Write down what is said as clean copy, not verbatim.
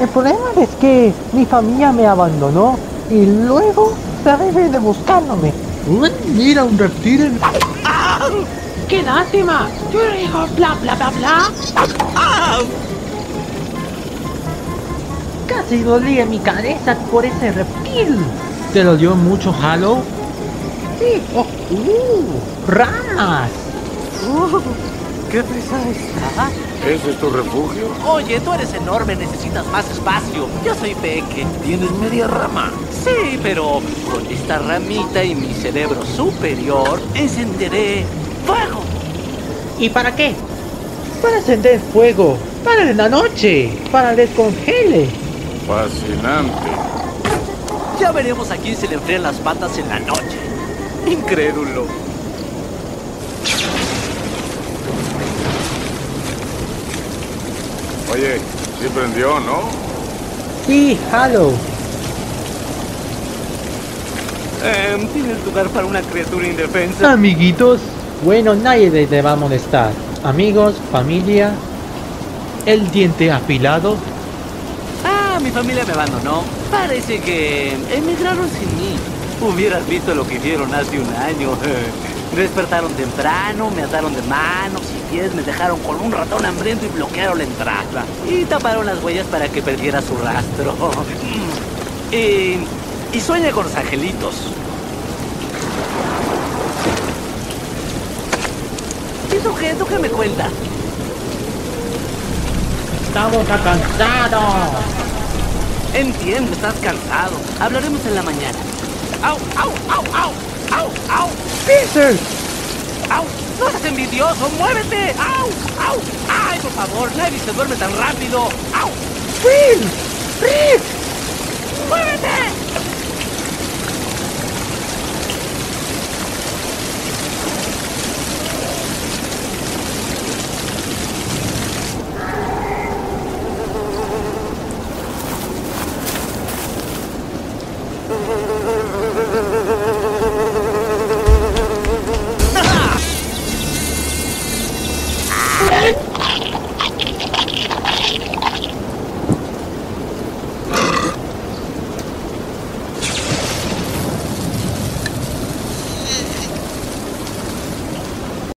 El problema es que mi familia me abandonó y luego se viene buscándome. Uy, mira, un reptil. ¡Ah! ¡Qué lástima! Yo digo bla bla bla bla. ¡Ah! Casi dolía mi cabeza por ese reptil. ¿Te lo dio mucho Halo? Sí, ramas. ¡Qué pesada está! ¿Ese es tu refugio? Oye, tú eres enorme, necesitas más espacio. Yo soy peque. Tienes media rama. Sí, pero con esta ramita y mi cerebro superior encenderé fuego. ¿Y para qué? Para encender fuego. Para en la noche. Para descongele. Fascinante. Ya veremos a quién se le enfrían las patas en la noche. Incrédulo. Oye, sí prendió, ¿no? Sí, Halo. ¿Tienes lugar para una criatura indefensa? Amiguitos. Bueno, nadie te va a molestar. Amigos, familia. El diente afilado. Ah, mi familia me abandonó. Parece que emigraron sin mí. Hubieras visto lo que hicieron hace un año. Despertaron temprano, me ataron de manos y pies, me dejaron con un ratón hambriento y bloquearon la entrada. Y taparon las huellas para que perdiera su rastro. Y sueña con los angelitos. ¿Y tú qué? ¿Tú qué me cuentas? Estamos cansados. Entiendo, estás cansado. Hablaremos en la mañana. ¡Au, au, au, au! ¡Au, au! Peter. ¡Au! ¡No seas envidioso! ¡Muévete! ¡Au! ¡Au! ¡Ay, por favor! ¡Nadie se duerme tan rápido! ¡Au! Will. Rick. ¡Muévete!